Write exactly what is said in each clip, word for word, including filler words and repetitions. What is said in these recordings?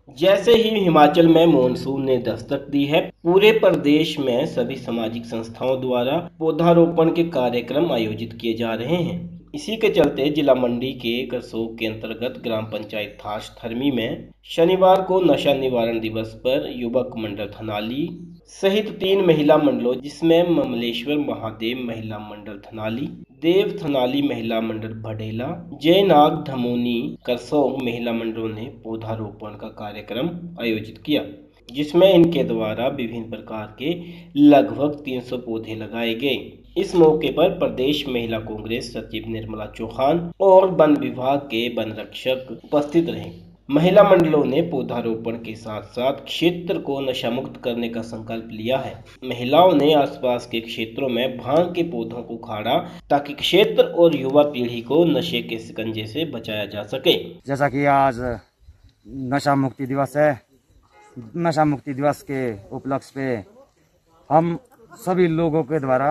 जैसे ही हिमाचल में मॉनसून ने दस्तक दी है, पूरे प्रदेश में सभी सामाजिक संस्थाओं द्वारा पौधारोपण के कार्यक्रम आयोजित किए जा रहे हैं। इसी के चलते जिला मंडी के करसोग के अंतर्गत ग्राम पंचायत थाश थरमी में शनिवार को नशा निवारण दिवस पर युवक मंडल थनाली सहित तीन महिला मंडलों जिसमें ममलेश्वर महादेव महिला मंडल थनाली, देव थनाली महिला मंडल भडेला, जयनाग धमोनी करसोग महिला मंडलों ने पौधारोपण का कार्यक्रम आयोजित किया, जिसमें इनके द्वारा विभिन्न प्रकार के लगभग तीन सौ पौधे लगाए गए। इस मौके पर प्रदेश महिला कांग्रेस सचिव निर्मला चौहान और वन विभाग के वन रक्षक उपस्थित रहे। महिला मंडलों ने पौधारोपण के साथ साथ क्षेत्र को नशा मुक्त करने का संकल्प लिया है। महिलाओं ने आसपास के क्षेत्रों में भांग के पौधों को उखाड़ा ताकि क्षेत्र और युवा पीढ़ी को नशे के शिकंजे से बचाया जा सके। जैसा कि आज नशा मुक्ति दिवस है, नशा मुक्ति दिवस के उपलक्ष्य पे हम सभी लोगों के द्वारा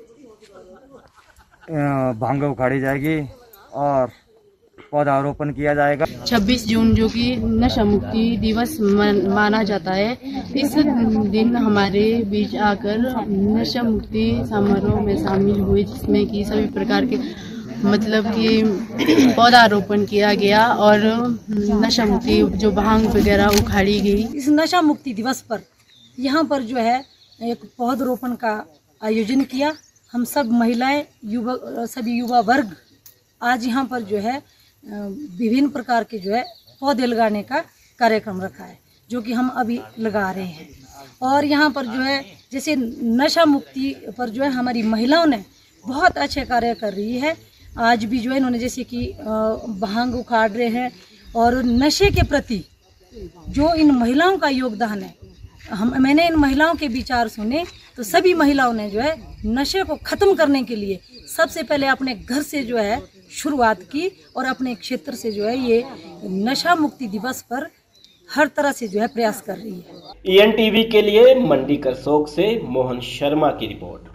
भांग उखाड़ी जाएगी और पौधारोपण किया जाएगा। छब्बीस जून जो कि नशा मुक्ति दिवस माना जाता है, इस दिन हमारे बीच आकर नशा मुक्ति समारोह में शामिल हुए, जिसमें कि सभी प्रकार के मतलब कि पौधारोपण किया गया और नशा मुक्ति जो भांग वगैरह उखाड़ी गई। इस नशा मुक्ति दिवस पर यहाँ पर जो है एक पौधारोपण का आयोजन किया। हम सब महिलाएं, युवा, सभी युवा वर्ग आज यहाँ पर जो है विभिन्न प्रकार के जो है पौधे लगाने का कार्यक्रम रखा है, जो कि हम अभी लगा रहे हैं। और यहाँ पर जो है जैसे नशा मुक्ति पर जो है हमारी महिलाओं ने बहुत अच्छे कार्य कर रही है। आज भी जो है इन्होंने जैसे कि भांग उखाड़ रहे हैं और नशे के प्रति जो इन महिलाओं का योगदान है, हम मैंने इन महिलाओं के विचार सुने तो सभी महिलाओं ने जो है नशे को ख़त्म करने के लिए सबसे पहले अपने घर से जो है शुरुआत की और अपने क्षेत्र से जो है ये नशा मुक्ति दिवस पर हर तरह से जो है प्रयास कर रही है। ई एन टी वी के लिए मंडी करसोग से मोहन शर्मा की रिपोर्ट।